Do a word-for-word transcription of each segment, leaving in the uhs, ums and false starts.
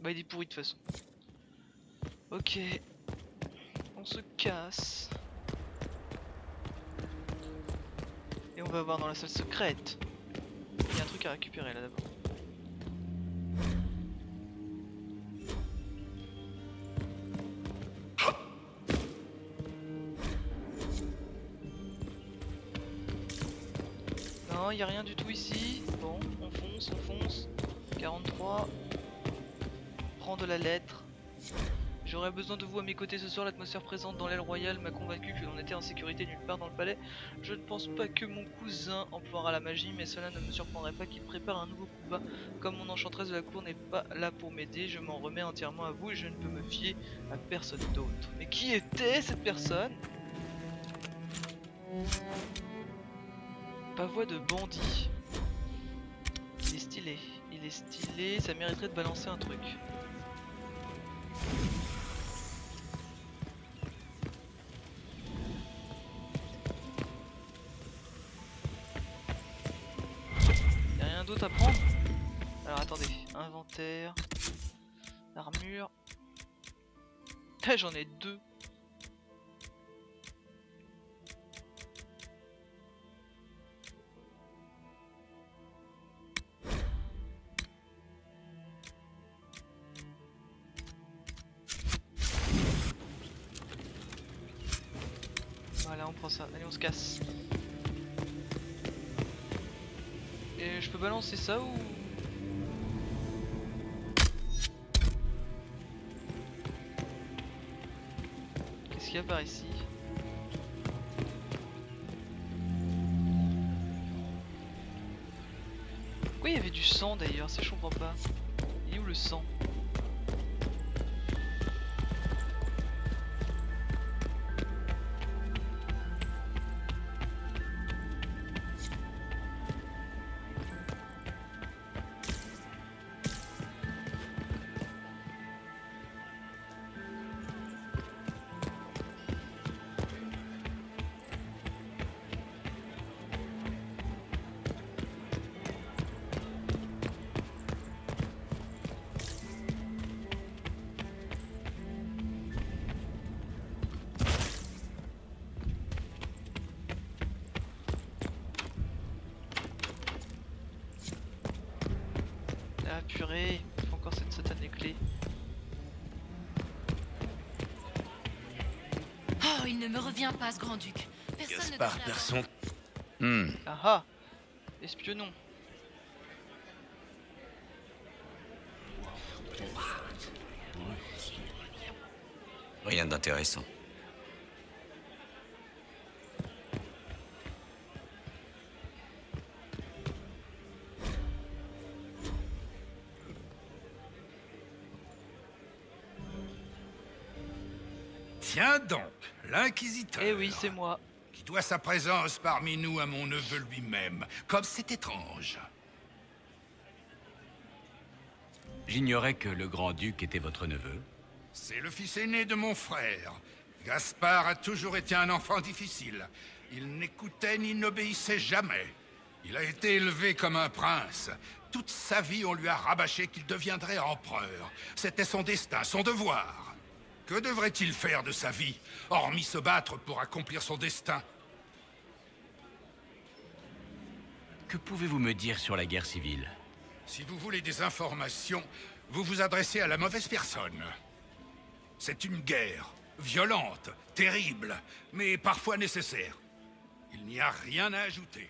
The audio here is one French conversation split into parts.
Bah il est pourri de toute façon. Ok. On se casse. Et on va voir dans la salle secrète. Il y a un truc à récupérer là d'abord. Non, il n'y a rien du tout ici. Bon, on fonce, on fonce. quarante-trois. Prends de la lettre. J'aurais besoin de vous à mes côtés ce soir. L'atmosphère présente dans l'aile royale m'a convaincu que l'on était en sécurité nulle part dans le palais. Je ne pense pas que mon cousin emploiera la magie, mais cela ne me surprendrait pas qu'il prépare un nouveau coup bas. Comme mon enchanteresse de la cour n'est pas là pour m'aider, je m'en remets entièrement à vous et je ne peux me fier à personne d'autre. Mais qui était cette personne? Pavois de bandit. Il est stylé, il est stylé, ça mériterait de balancer un truc. Y'a rien d'autre à prendre? Alors attendez, inventaire, armure. Ah, j'en ai deux. Voilà, on prend ça. Allez, on se casse. Et je peux balancer ça ou... Qu'est-ce qu'il y a par ici? Pourquoi il y avait du sang d'ailleurs? Ça je comprends pas. Il est où le sang? Ah purée, il faut encore cette satanée clé. Oh, il ne me revient pas ce grand-duc. Personne Gaspard ne devrait Persson. Hmm. Ah ah, espionnons. Rien d'intéressant. Tiens donc, l'inquisiteur. Eh oui, c'est moi. Qui doit sa présence parmi nous à mon neveu lui-même. Comme c'est étrange. J'ignorais que le grand-duc était votre neveu. C'est le fils aîné de mon frère. Gaspard a toujours été un enfant difficile. Il n'écoutait ni n'obéissait jamais. Il a été élevé comme un prince. Toute sa vie, on lui a rabâché qu'il deviendrait empereur. C'était son destin, son devoir. Que devrait-il faire de sa vie, hormis se battre pour accomplir son destin? Que pouvez-vous me dire sur la guerre civile? Si vous voulez des informations, vous vous adressez à la mauvaise personne. C'est une guerre, violente, terrible, mais parfois nécessaire. Il n'y a rien à ajouter.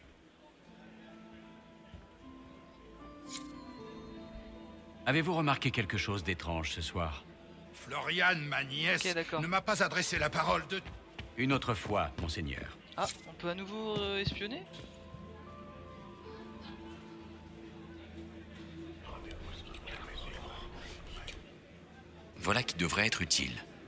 Avez-vous remarqué quelque chose d'étrange ce soir? Floriane, ma nièce, Ok, ne m'a pas adressé la parole de... Une autre fois, monseigneur. Ah, on peut à nouveau euh, espionner? Voilà qui devrait être utile.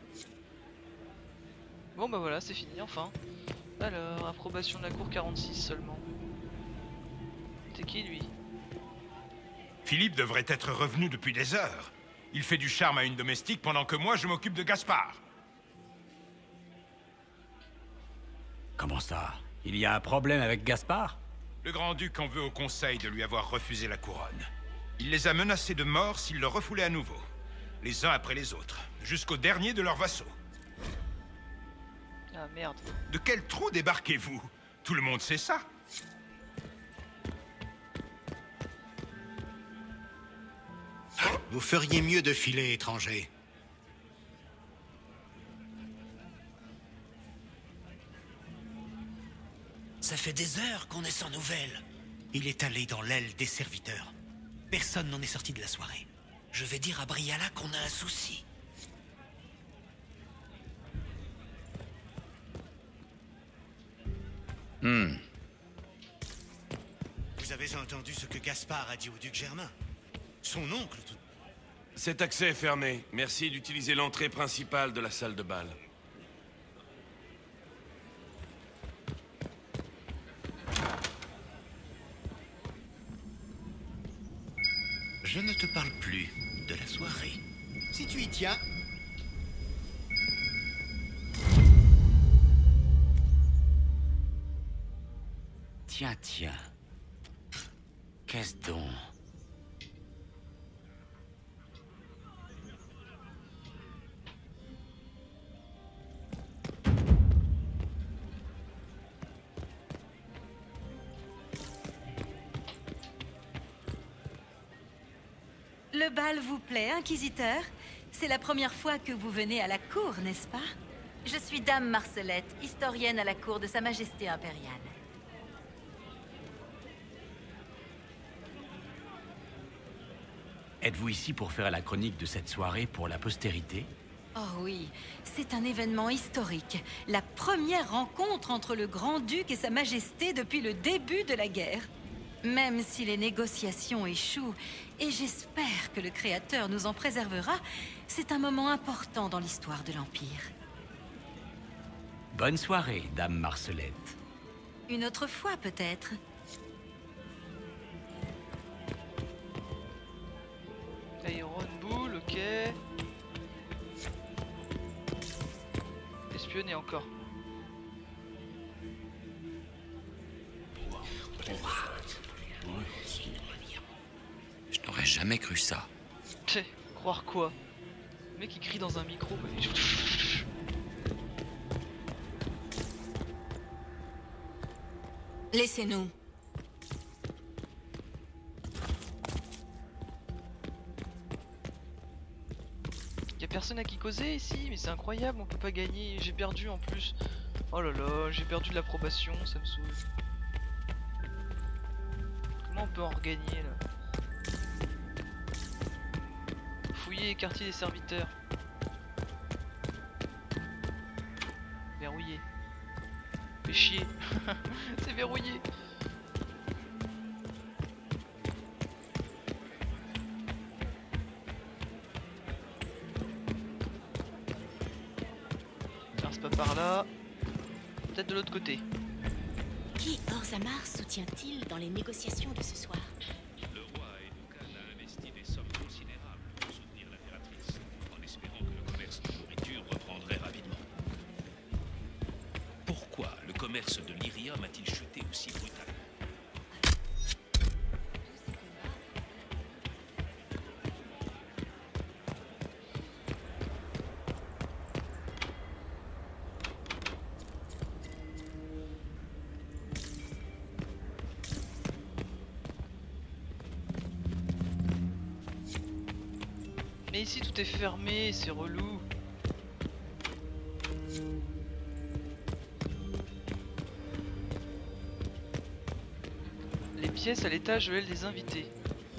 Bon bah voilà, c'est fini enfin. Alors, approbation de la cour quarante-six seulement. C'est qui lui? Philippe devrait être revenu depuis des heures. Il fait du charme à une domestique pendant que moi je m'occupe de Gaspard. Comment ça? Il y a un problème avec Gaspard? Le grand-duc en veut au conseil de lui avoir refusé la couronne. Il les a menacés de mort s'il le refoulait à nouveau. les uns après les autres, jusqu'au dernier de leurs vassaux. Ah merde. De quel trou débarquez-vous? Tout le monde sait ça. Vous feriez mieux de filer, étranger. Ça fait des heures qu'on est sans nouvelles. Il est allé dans l'aile des serviteurs. Personne n'en est sorti de la soirée. Je vais dire à Briala qu'on a un souci. Hmm. Vous avez entendu ce que Gaspard a dit au duc Germain? Son oncle, tout... Cet accès est fermé. Merci d'utiliser l'entrée principale de la salle de bal. Je ne te parle plus de la soirée. Si tu y tiens... Tiens, tiens. Qu'est-ce donc? Le bal vous plaît, inquisiteur? C'est la première fois que vous venez à la cour, n'est-ce pas? Je suis Dame Marcelette, historienne à la cour de Sa Majesté impériale. Êtes-vous ici pour faire la chronique de cette soirée pour la postérité? Oh oui, c'est un événement historique. La première rencontre entre le Grand-Duc et Sa Majesté depuis le début de la guerre. Même si les négociations échouent, et j'espère que le Créateur nous en préservera, c'est un moment important dans l'histoire de l'Empire. Bonne soirée, Dame Marcelette. Une autre fois, peut-être. Iron Bull, ok. Espionner encore. Je n'aurais jamais cru ça. Tchè, croire quoi? Le mec il crie dans un micro. Laissez-nous. Y'a personne à qui causer ici, mais c'est incroyable, on peut pas gagner, j'ai perdu en plus. Oh là là, j'ai perdu de l'approbation, ça me saoule. Comment on peut en regagner là? Fouiller quartier des serviteurs. Verrouillé. Fais chier. C'est verrouillé. Par là, peut-être de l'autre côté. Qui Orzammar soutient-il dans les négociations de ce soir? Le roi Edoukan a investi des sommes considérables pour soutenir l'impératrice, en espérant que le commerce de nourriture reprendrait rapidement. Pourquoi le commerce de l'Irium a-t-il chuté aussi brutalement? Mais ici tout est fermé, c'est relou. Les pièces à l'étage de l'aile des invités.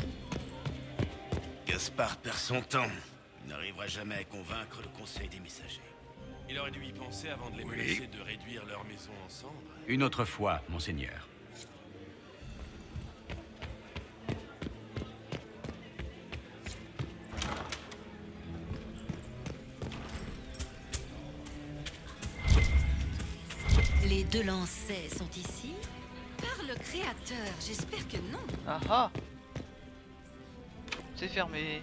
Gaspard perd son temps. Il n'arrivera jamais à convaincre le conseil des messagers. Il aurait dû y penser avant de les Oui. menacer de réduire leur maison en cendres. Une autre fois, monseigneur. Les deux lancets sont ici? Par le Créateur, j'espère que non. Ah ah! C'est fermé.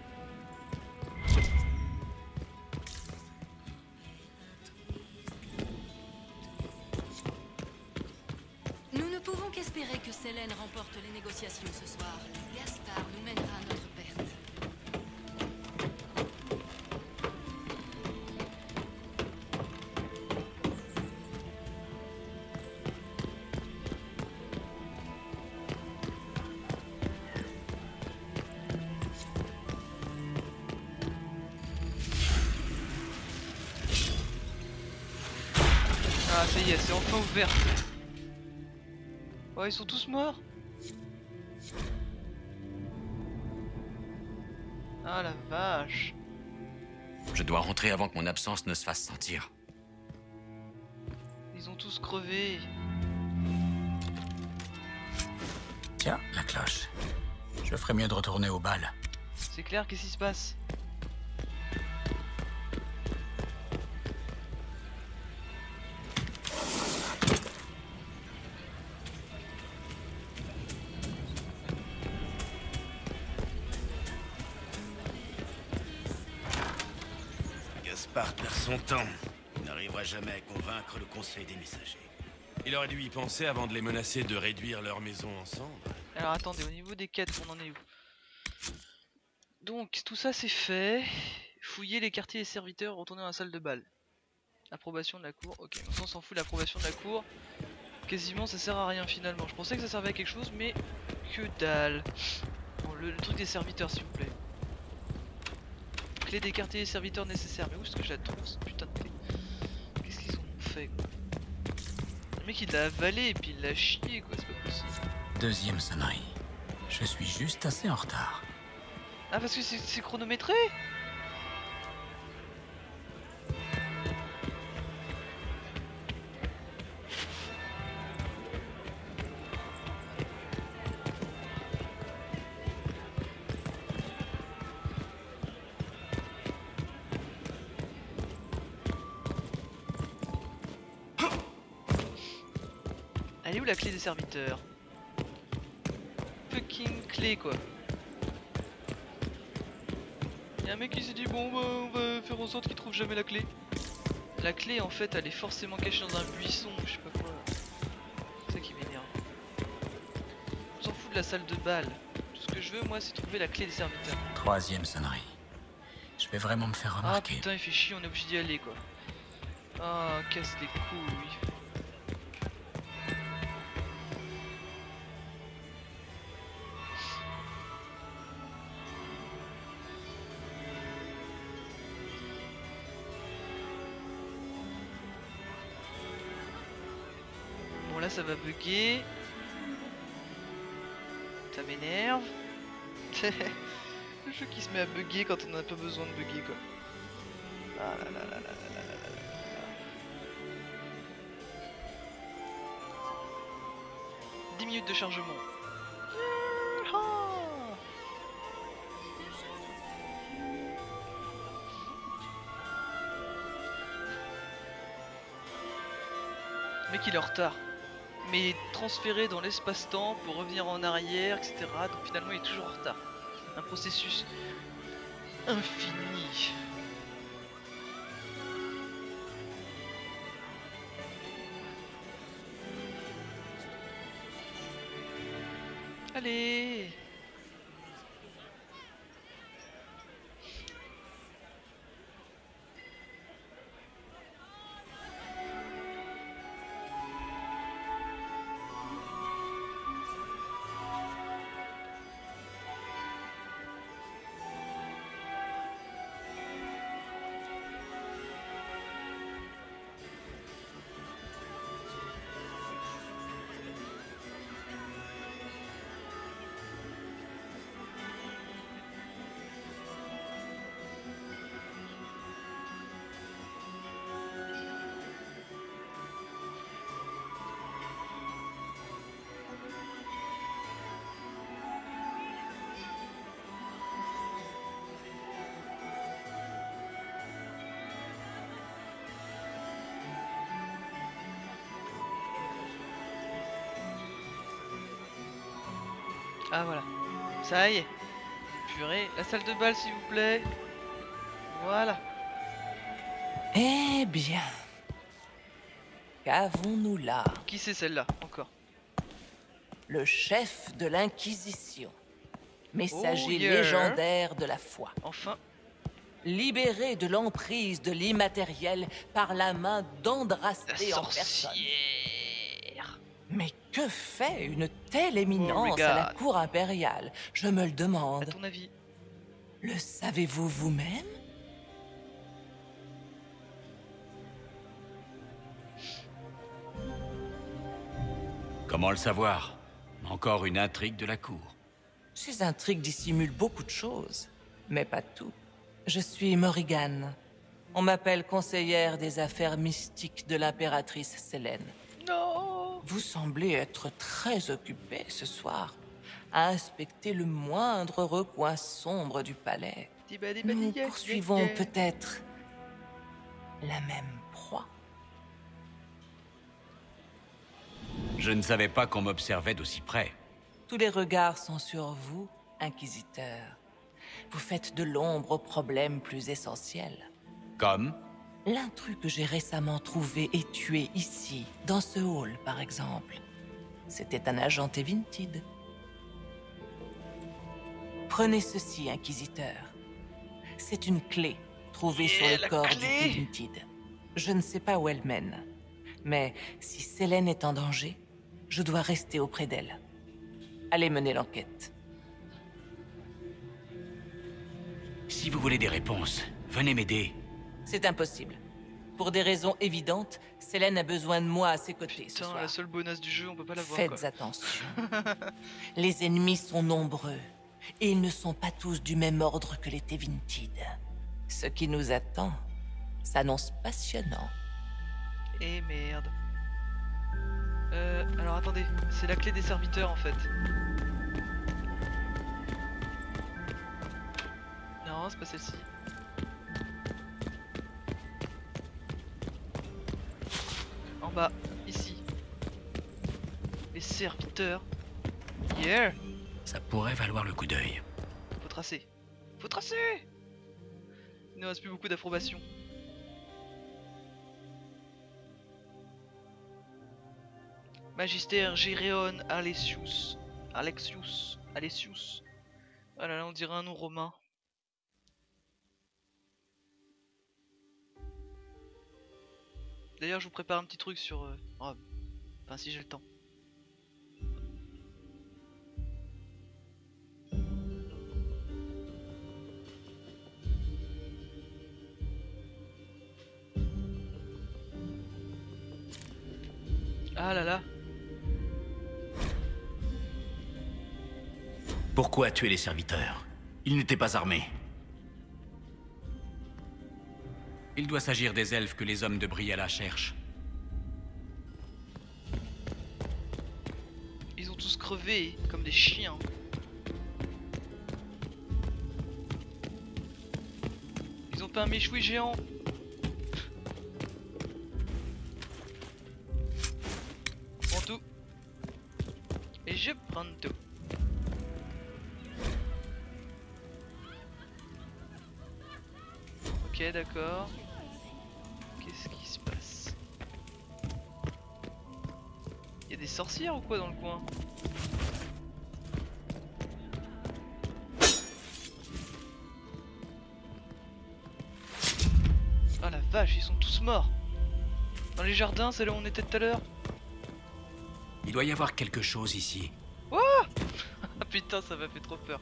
Nous ne pouvons qu'espérer que Sélène remporte les négociations ce soir. Gaspard nous mènera à notre perte. Ah ça y est, c'est enfin ouvert. Oh, ils sont tous morts. Ah la vache. Je dois rentrer avant que mon absence ne se fasse sentir. Ils ont tous crevé. Tiens, la cloche. Je ferais mieux de retourner au bal. C'est clair, qu'est-ce qui se passe? Gaspard perd son temps. Il n'arrivera jamais à convaincre le conseil des messagers. Il aurait dû y penser avant de les menacer de réduire leur maison en cendres. Alors attendez, au niveau des quêtes, on en est où? Donc tout ça c'est fait. Fouiller les quartiers des serviteurs, retourner dans la salle de bal. Approbation de la cour, ok, on s'en fout de l'approbation de la cour. Quasiment ça sert à rien finalement. Je pensais que ça servait à quelque chose mais que dalle. Bon, le, le truc des serviteurs s'il vous plaît. Clé des quartiers des serviteurs nécessaires. Mais où est-ce que je la trouve cette putain de clé? Qu'est-ce qu'ils ont fait quoi? Le mec il l'a avalé et puis il l'a chié quoi, c'est pas possible. Deuxième sonnerie. Je suis juste assez en retard. Ah parce que c'est chronométré? Elle est où la clé des serviteurs? Fucking clé quoi. Y'a un mec qui s'est dit bon bah on va faire en sorte qu'il trouve jamais la clé. La clé en fait elle est forcément cachée dans un buisson, je sais pas quoi. C'est ça qui m'énerve. On s'en fout de la salle de bal. Tout ce que je veux moi c'est trouver la clé des serviteurs. Troisième sonnerie. Je vais vraiment me faire Ah remarquer. putain il fait chier, on est obligé d'y aller quoi. Ah casse les couilles. Bon là ça va bugger. Ça m'énerve. Le jeu qui se met à bugger quand on n'a pas besoin de bugger quoi. Ah là là là là là là là là là. dix minutes de chargement. Yeehaw. Le mec il est en retard. Mais transféré dans l'espace-temps pour revenir en arrière, et cetera. Donc finalement il est toujours en retard. Un processus infini. Allez. Ah voilà, ça y est. Purée, la salle de bal s'il vous plaît. Voilà. Eh bien, qu'avons-nous là? Qui c'est celle-là, encore? Le chef de l'Inquisition, messager Oh, yeah. légendaire de la foi. Enfin. Libéré de l'emprise de l'immatériel par la main d'Andrasté en personne. Mais que fait une telle éminence à la cour impériale? Je me le demande. À ton avis? Le savez-vous vous-même? Comment le savoir? Encore une intrigue de la cour. Ces intrigues dissimulent beaucoup de choses, mais pas tout. Je suis Morrigan. On m'appelle conseillère des affaires mystiques de l'impératrice Selene. Non. Vous semblez être très occupé ce soir à inspecter le moindre recoin sombre du palais. Nous poursuivons peut-être la même proie. Je ne savais pas qu'on m'observait d'aussi près. Tous les regards sont sur vous, Inquisiteur. Vous faites de l'ombre aux problèmes plus essentiels. Comme? L'intrus que j'ai récemment trouvé et tué ici, dans ce hall par exemple. C'était un agent Tevintid. Prenez ceci, Inquisiteur. C'est une clé trouvée sur le corps du Tevintid. Je ne sais pas où elle mène, mais si Selene est en danger, je dois rester auprès d'elle. Allez mener l'enquête. Si vous voulez des réponses, venez m'aider. C'est impossible. Pour des raisons évidentes, Selene a besoin de moi à ses côtés ce Putain, soir. la seule bonasse du jeu, on peut pas la voir. Faites quoi. attention. Les ennemis sont nombreux, et ils ne sont pas tous du même ordre que les Tevintid. Ce qui nous attend s'annonce passionnant. Eh merde. Euh, alors attendez, c'est la clé des serviteurs en fait. Non, c'est pas celle-ci. En bas, ici. Les serviteurs. Yeah. Ça pourrait valoir le coup d'œil. Faut tracer. Faut tracer. Il ne reste plus beaucoup d'approbation. Magister Géréon Alexius. Alexius. Alexius. Ah là là, on dirait un nom romain. D'ailleurs, je vous prépare un petit truc sur euh, Rome. Enfin, si j'ai le temps. Ah là là. Pourquoi tuer les serviteurs? Ils n'étaient pas armés. Il doit s'agir des elfes que les hommes de Briala cherchent. Ils ont tous crevé, comme des chiens. Ils ont pas un méchoui géant. Je prends tout. Et je prends tout. Ok, d'accord. Qu'est-ce qui se passe? Il y a des sorcières ou quoi dans le coin? Ah la vache, ils sont tous morts. Dans les jardins, c'est là où on était tout à l'heure. Il doit y avoir quelque chose ici. Oh ah putain, ça m'a fait trop peur.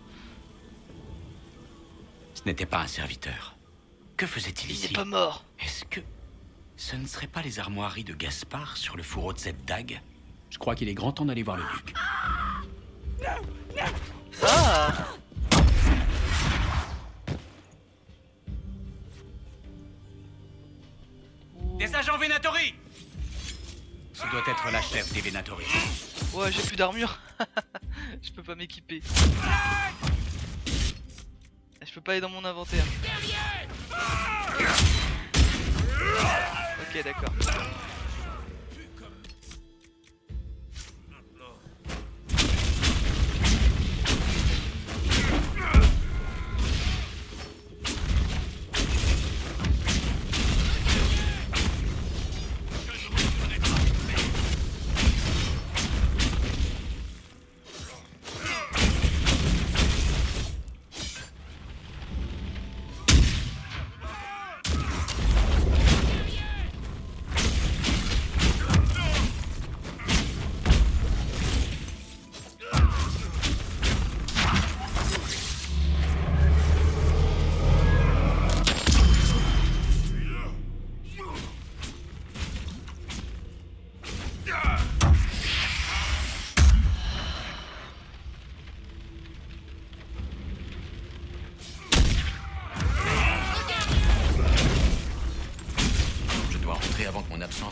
Ce n'était pas un serviteur. Que faisait-il ici? Il n'est pas mort. Est-ce que ce ne serait pas les armoiries de Gaspard sur le fourreau de cette dague? Je crois qu'il est grand temps d'aller voir le duc. Ah! Des agents Venatori! Ce doit être la chef des Venatori. Ouais, j'ai plus d'armure. Je peux pas m'équiper. Je peux pas aller dans mon inventaire. Ok, d'accord.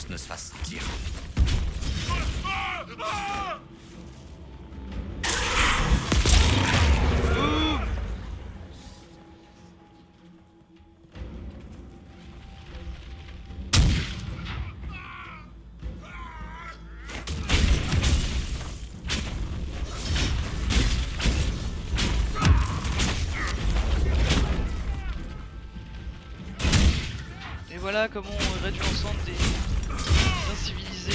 ne se fasse sentir. Et voilà comment on réduit l'ensemble des incivilisés.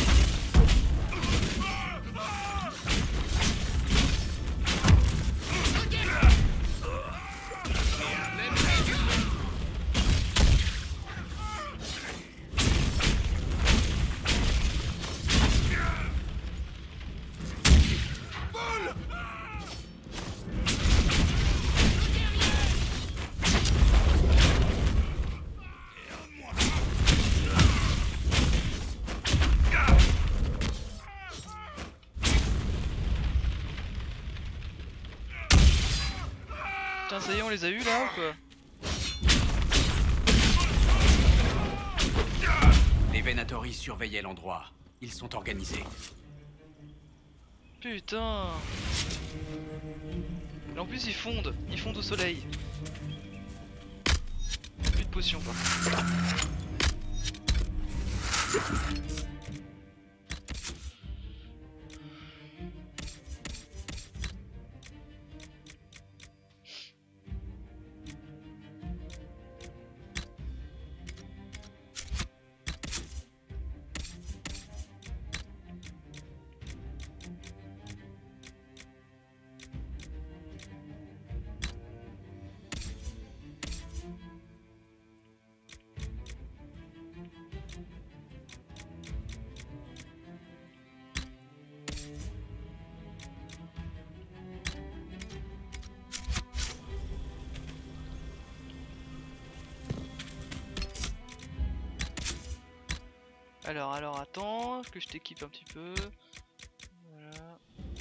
Putain, ça y est, on les a eu là ou quoi? Les Venatori surveillaient l'endroit. Ils sont organisés. Putain. Et en plus ils fondent, ils fondent au soleil. Plus de potions quoi. Alors, alors, attends, que je t'équipe un petit peu. Voilà.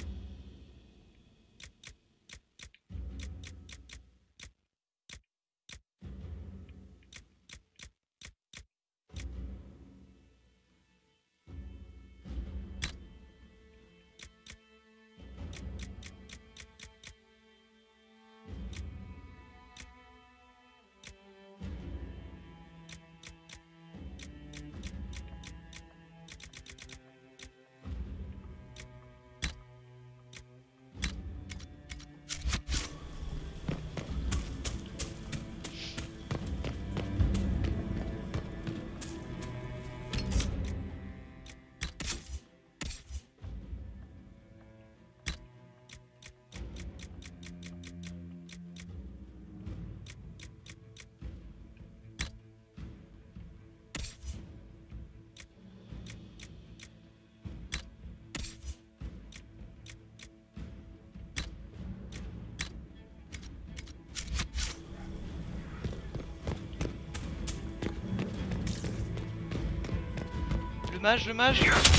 Le mage, le mage.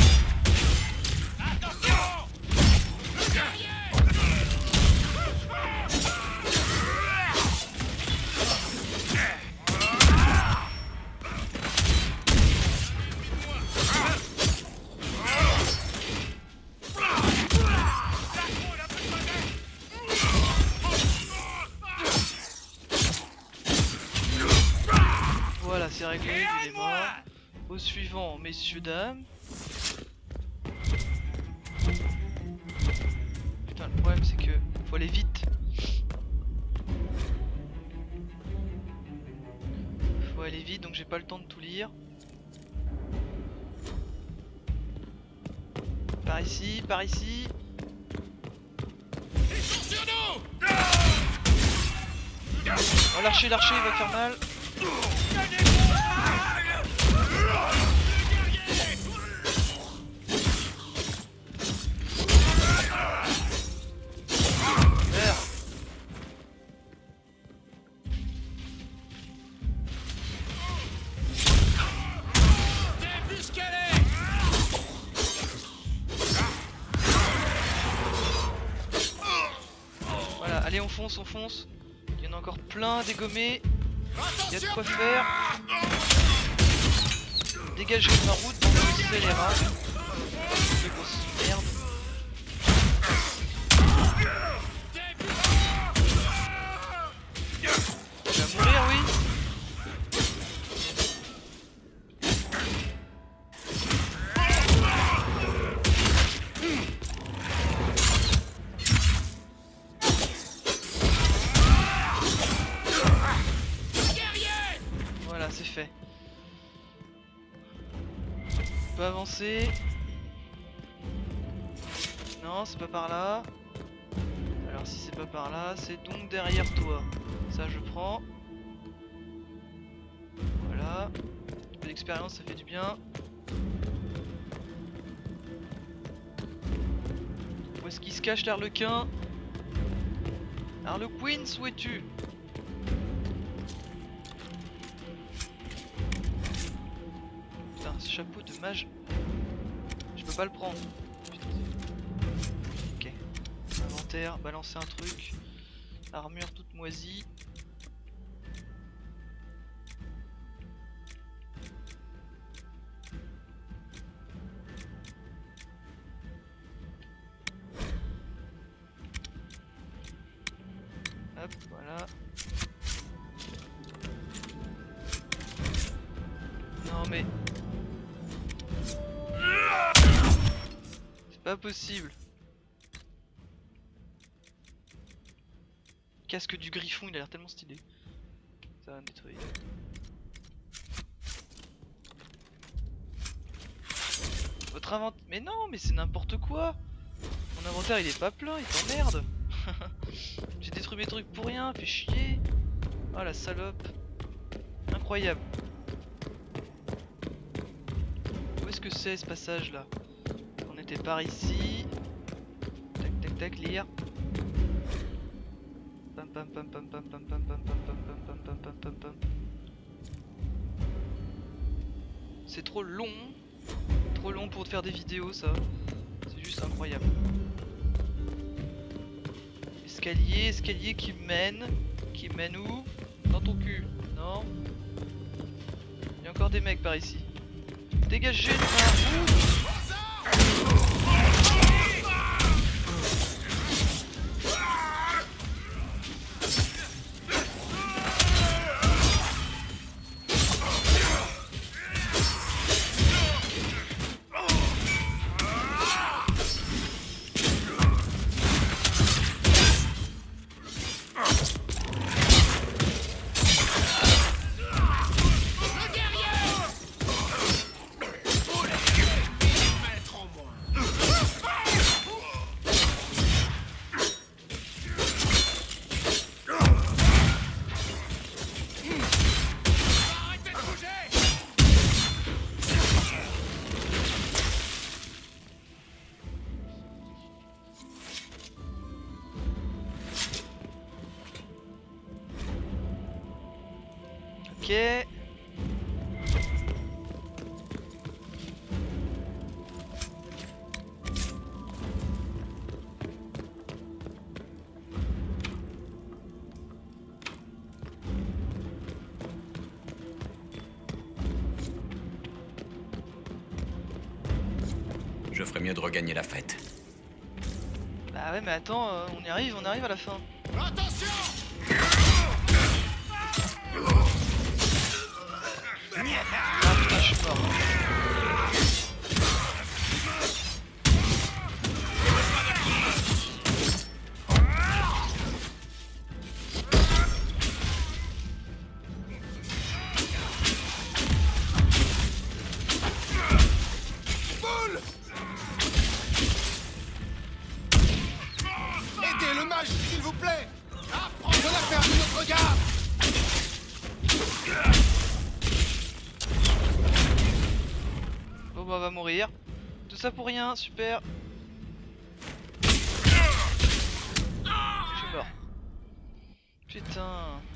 Voilà, c'est réglé, il est mort. Au suivant, messieurs, dames. Putain, le problème c'est que faut aller vite. Faut aller vite, donc j'ai pas le temps de tout lire. Par ici, par ici. Ils sont sur nous. Oh, l'archer, l'archer, il va faire mal. Voilà, allez, on fonce, on fonce. Il y en a encore plein à dégommer. Il y a de quoi faire. Dégagez de ma route. scélérat. De grosse merde. Tu vas mourir, oui. Voilà, c'est fait. On peut avancer. Non, c'est pas par là. Alors si c'est pas par là, c'est donc derrière toi. Ça je prends. Voilà. Un peu d'expérience, ça fait du bien. Où est-ce qu'il se cache l'Arlequin? Harlequin, où es-tu? Putain, ce chapeau de mage. Je peux pas le prendre. Putain. Ok. Inventaire, balancer un truc. Armure toute moisie. Hop, voilà. Non mais... C'est pas possible. Casque du griffon, il a l'air tellement stylé. Ça va nettoyer. Votre inventaire... Mais non, mais c'est n'importe quoi. Mon inventaire il est pas plein, il t'emmerde. J'ai détruit mes trucs pour rien, fais chier. Oh la salope. Incroyable. Où est-ce que c'est ce passage là? On était par ici. Tac tac tac, lire. Pam pam pam pam pam pam pam pam pam pam pam pam pam pam pam. C'est trop long. Trop long pour te faire des vidéos ça. C'est juste incroyable. Escalier, escalier qui mène. Qui mène où? Dans ton cul. Non. Il y a encore des mecs par ici. Dégagez de ma... Ok. Je ferais mieux de regagner la fête. Bah ouais mais attends, euh, on y arrive, on arrive à la fin. Attention! Ah putain, je suis mort. Boule! Aidez le mage, s'il vous plaît! Apprends de la faire de notre regard! Bon bah on va mourir. Tout ça pour rien, super. Je suis mort. Putain.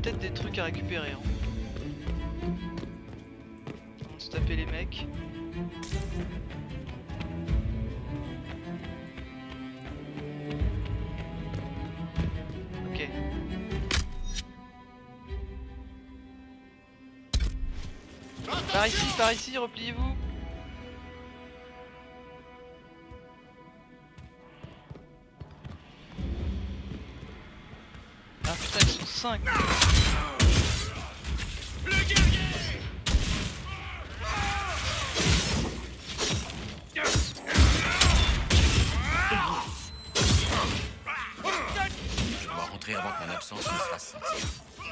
peut-être des trucs à récupérer. Hein. On va se taper les mecs. Ok. Par ici, par ici, repliez-vous. Ah putain, ils sont cinq. Le guerrier. Je dois rentrer avant que mon absence ne se fasse sentir.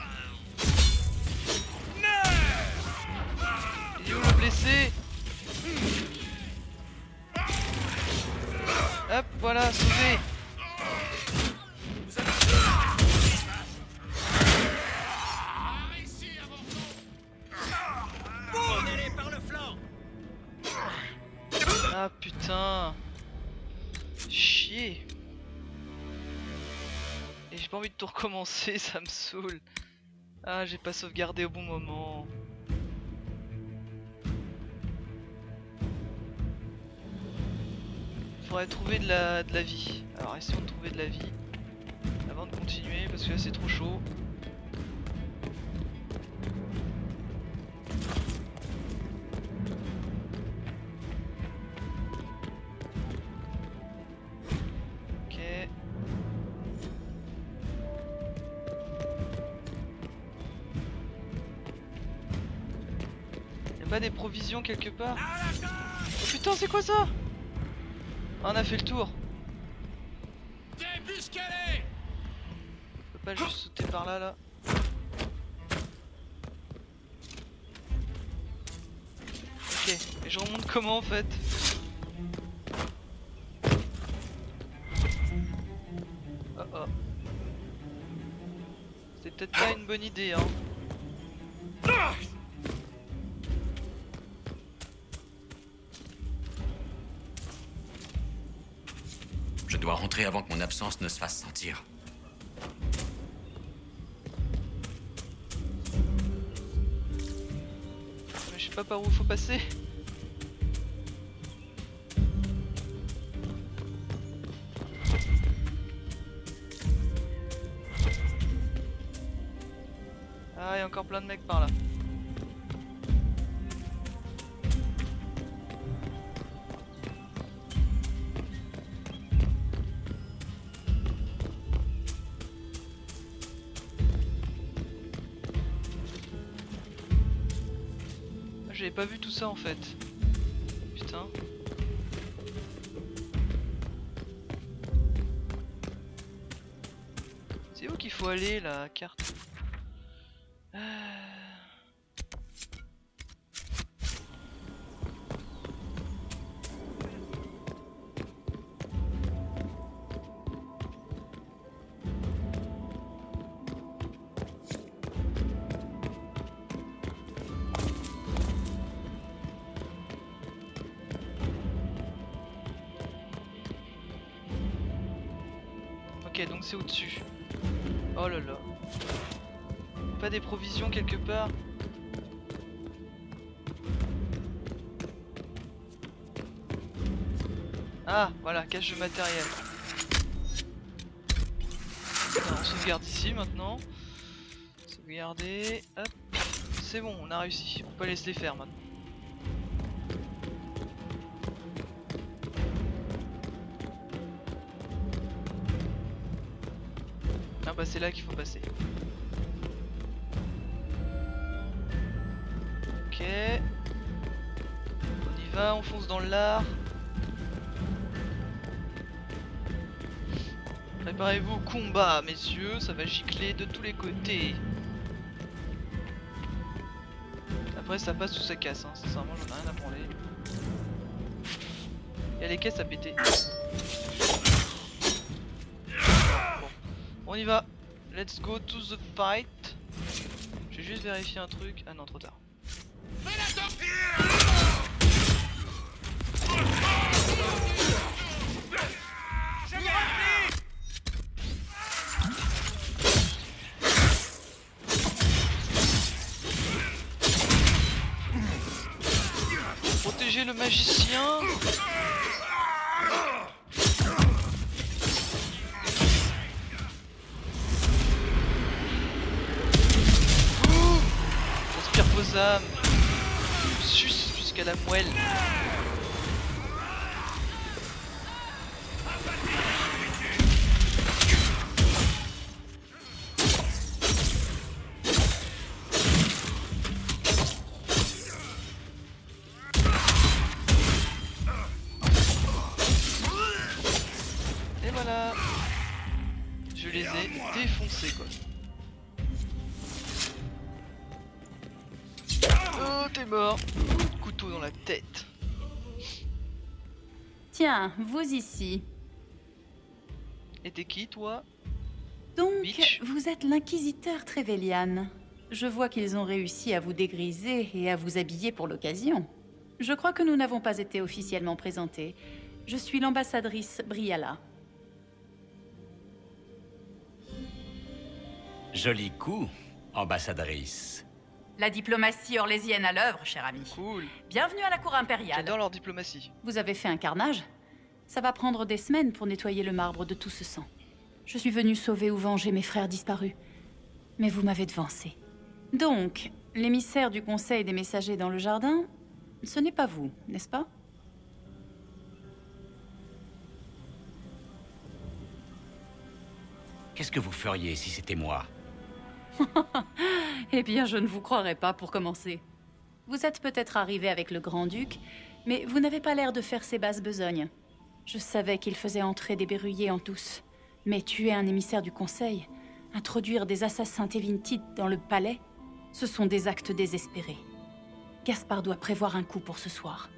Il est où le blessé? Hop, voilà, sauvé. Ah putain. Chier. Et j'ai pas envie de tout recommencer, ça me saoule. Ah, j'ai pas sauvegardé au bon moment. Faudrait trouver de la, de la vie. Alors essayons de trouver de la vie avant de continuer parce que là c'est trop chaud. Ok. Y'a pas des provisions quelque part? Oh putain, c'est quoi ça? On a fait le tour. Débusquez-les. Je peux pas juste sauter par là là. Ok, et je remonte comment en fait? Oh oh. C'est peut-être pas une bonne idée hein. Je dois rentrer avant que mon absence ne se fasse sentir. Mais je sais pas par où il faut passer. Ah, il y a encore plein de mecs par là. J'avais pas vu tout ça en fait. Putain. C'est où qu'il faut aller la carte? euh... Ok, donc c'est au-dessus. Oh là là. Pas des provisions quelque part? Ah, voilà, cache de matériel. Alors, on sauvegarde ici maintenant. Sauvegarder. Hop. C'est bon, on a réussi. On peut laisser les faire maintenant. Ah bah c'est là qu'il faut passer. Ok. On y va, on fonce dans l'art. Préparez-vous au combat, messieurs, ça va gicler de tous les côtés. Après ça passe ou ça casse, hein. Sincèrement j'en ai rien à branler. Il y a les caisses à péter. On y va, let's go to the fight. Je vais juste vérifier un truc. Ah non, trop tard. protéger le magicien. Ouh, j'aspire vos âmes. Je suce jusqu'à la moelle. Et voilà. Je les ai défoncés quoi. Oh, t'es mort. Couteau dans la tête. Tiens, vous ici. Et t'es qui toi? Donc, Bitch. vous êtes l'inquisiteur Trevelyan. Je vois qu'ils ont réussi à vous dégriser et à vous habiller pour l'occasion. Je crois que nous n'avons pas été officiellement présentés. Je suis l'ambassadrice Briala. Joli coup, ambassadrice. La diplomatie orlésienne à l'œuvre, cher ami. Cool. Bienvenue à la cour impériale. J'adore leur diplomatie. Vous avez fait un carnage? Ça va prendre des semaines pour nettoyer le marbre de tout ce sang. Je suis venue sauver ou venger mes frères disparus. Mais vous m'avez devancé. Donc, l'émissaire du Conseil des Messagers dans le jardin, ce n'est pas vous, n'est-ce pas? Qu'est-ce que vous feriez si c'était moi? Eh bien, je ne vous croirais pas pour commencer. Vous êtes peut-être arrivé avec le Grand-Duc, mais vous n'avez pas l'air de faire ces basses besognes. Je savais qu'il faisait entrer des berruyers en douce, mais tuer un émissaire du Conseil, introduire des assassins Tevintides dans le palais, ce sont des actes désespérés. Gaspard doit prévoir un coup pour ce soir.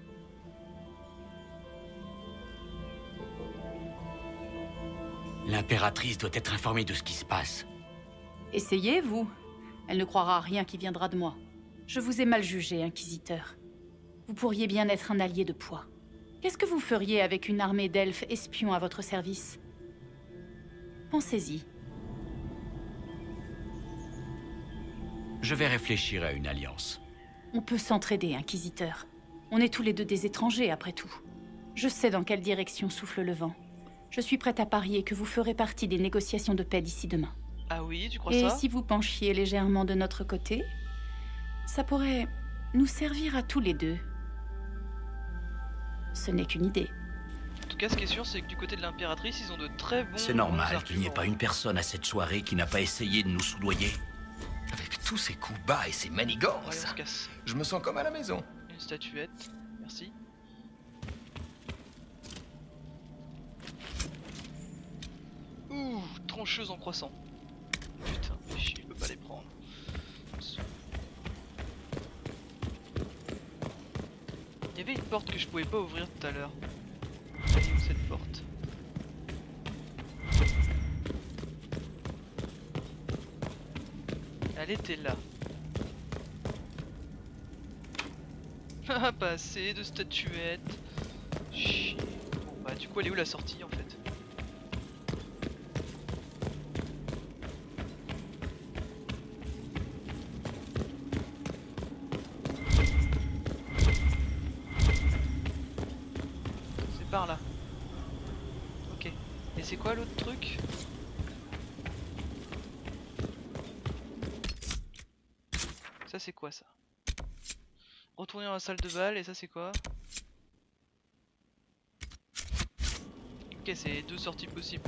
L'impératrice doit être informée de ce qui se passe. Essayez, vous. Elle ne croira à rien qui viendra de moi. Je vous ai mal jugé, inquisiteur. Vous pourriez bien être un allié de poids. Qu'est-ce que vous feriez avec une armée d'elfes espions à votre service? Pensez-y. Je vais réfléchir à une alliance. On peut s'entraider, inquisiteur. On est tous les deux des étrangers, après tout. Je sais dans quelle direction souffle le vent. Je suis prête à parier que vous ferez partie des négociations de paix d'ici demain. Ah oui, tu crois Et ça? si vous penchiez légèrement de notre côté, ça pourrait nous servir à tous les deux. Ce n'est qu'une idée. En tout cas, ce qui est sûr, c'est que du côté de l'impératrice, ils ont de très bons... C'est normal bons qu'il n'y ait pas une personne à cette soirée qui n'a pas essayé de nous soudoyer. Avec tous ces coups bas et ces manigances, Allez, on se casse. je me sens comme à la maison. Une statuette, merci. Ouh, trancheuse en croissant. Putain, fais chier, je peux pas les prendre. Il y avait une porte que je pouvais pas ouvrir tout à l'heure. Elle est où cette porte? Elle était là. Ah, pas assez de statuettes. Chier. Bon bah du coup elle est où la sortie en fait? C'est par là. Ok. Et c'est quoi l'autre truc? Ça c'est quoi ça? Retourner dans la salle de bal et ça c'est quoi? Ok, c'est deux sorties possibles.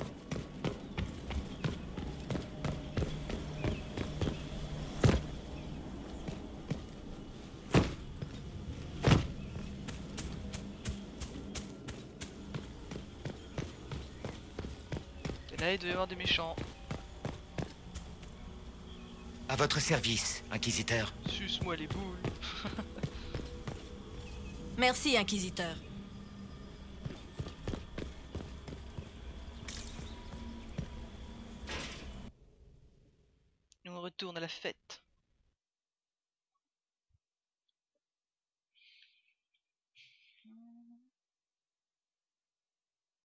Et là il doit y avoir des méchants. À votre service, inquisiteur. Suce-moi les boules. Merci, inquisiteur. On retourne à la fête.